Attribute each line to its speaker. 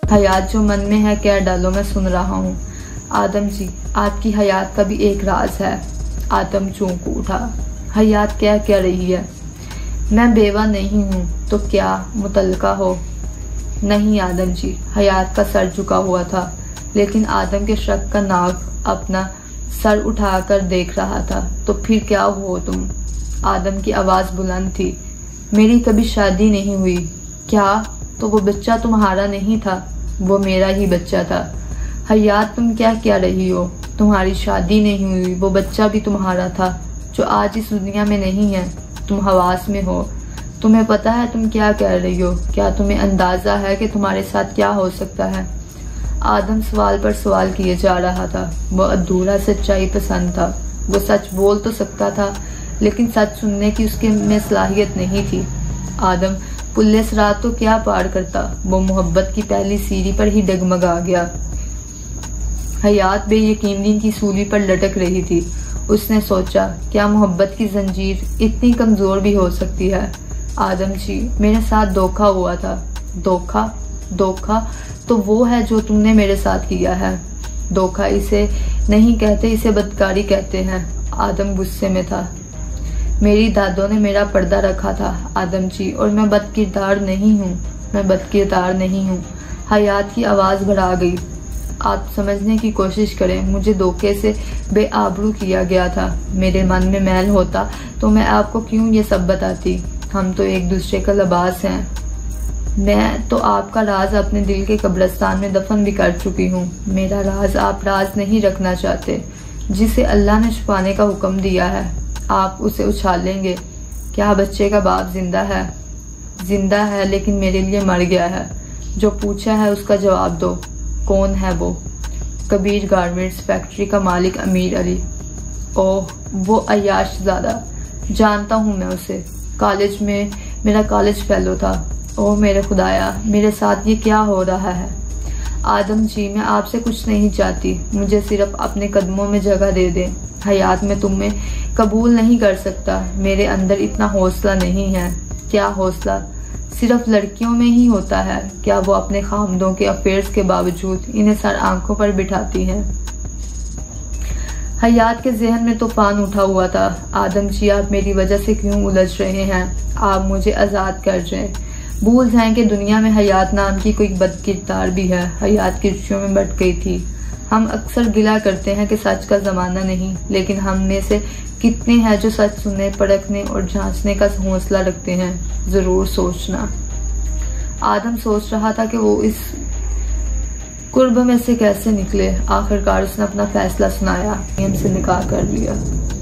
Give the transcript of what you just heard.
Speaker 1: हयात जो मन में है कह डालो, मैं सुन रहा हूँ। आदम जी, आपकी हयात का भी एक राज है। आदम चौंक उठा। हयात क्या रही है? मैं बेवा नहीं हूँ तो क्या मुतल्लका हो? नहीं आदम जी। हयात का सर झुका हुआ था, लेकिन आदम के शक का नाग अपना सर उठाकर देख रहा था। तो फिर क्या हो तुम? आदम की आवाज बुलंद थी। मेरी कभी शादी नहीं हुई। क्या? तो वो बच्चा तुम्हारा नहीं था? वो मेरा ही बच्चा था। हयात, तुम क्या रही हो? तुम्हारी शादी नहीं हुई, वो बच्चा भी तुम्हारा था जो आज इस दुनिया में नहीं है। तुम हवास में हो। तुम्हें पता है तुम क्या कह रही हो? क्या तुम्हें अंदाजा है कि तुम्हारे साथ क्या हो सकता है? आदम सवाल पर सवाल किए जा रहा था। वो अधूरा सच्चाई पसंद था। वो सच बोल तो सकता था, लेकिन सच सुनने की उसके में सलाहियत नहीं थी। आदम पुल्ले सरात तो क्या पार करता, वो मोहब्बत की पहली सीढ़ी पर ही डगमगा गया। हयात बेयकीनी की सूली पर लटक रही थी। उसने सोचा, क्या मोहब्बत की जंजीर इतनी कमजोर भी हो सकती है? आदम जी, मेरे साथ धोखा हुआ था। धोखा तो वो है जो तुमने मेरे साथ किया है। धोखा इसे नहीं कहते, इसे बदकारी कहते हैं। आदम गुस्से में था। मेरी दादों ने मेरा पर्दा रखा था आदम जी, और मैं बदकिरदार नहीं हूँ। हयात की आवाज बढ़ा गई। आप समझने की कोशिश करें, मुझे धोखे से बेआबरू किया गया था। मेरे मन में मैल होता तो मैं आपको क्यों ये सब बताती? हम तो एक दूसरे का लिबास हैं। मैं तो आपका राज अपने दिल के कब्रिस्तान में दफन भी कर चुकी हूँ। मेरा राज आप राज नहीं रखना चाहते। जिसे अल्लाह ने छुपाने का हुक्म दिया है, आप उसे उछालेंगे। क्या बच्चे का बाप जिंदा है? जिंदा है, लेकिन मेरे लिए मर गया है। जो पूछा है उसका जवाब दो। कौन है वो? कबीर गारमेंट्स फैक्ट्री का मालिक अमीर अली। ओह, वो अय्याश ज़्यादा। जानता हूँ मैं उसे। कॉलेज में मेरा कॉलेज फेलो था। ओह मेरे खुदाया, मेरे साथ ये क्या हो रहा है? आदम जी, मैं आपसे कुछ नहीं चाहती। मुझे सिर्फ अपने कदमों में जगह दे दें। हयात में तुम्हें कबूल नहीं कर सकता। मेरे अंदर इतना हौसला नहीं है। क्या हौसला सिर्फ लड़कियों में ही होता है? क्या वो अपने खामदों के अफेयर्स के बावजूद इन्हें सर आंखों पर बिठाती हैं? हयात के जहन में तूफान उठा हुआ था। आदम जी, आप मेरी वजह से क्यों उलझ रहे हैं? आप मुझे आजाद कर जाएं। भूल जाएं कि दुनिया में हयात नाम की कोई बदकिरदार भी है। हयात किर्चियों में बट गई थी। हम अक्सर गिला करते हैं कि सच का जमाना नहीं, लेकिन हम में से कितने हैं जो सच सुनने, परखने और जांचने का हौसला रखते हैं? जरूर सोचना। आदम सोच रहा था कि वो इस कुर्ब में से कैसे निकले। आखिरकार उसने अपना फैसला सुनाया। हमसे निकाह कर लिया।